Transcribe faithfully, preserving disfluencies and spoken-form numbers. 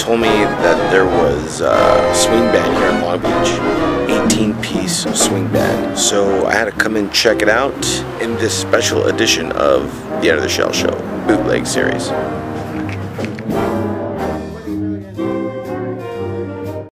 told me that there was a swing band here in Long Beach, eighteen piece swing band. So I had to come and check it out in this special edition of the Under the Shell Show bootleg series.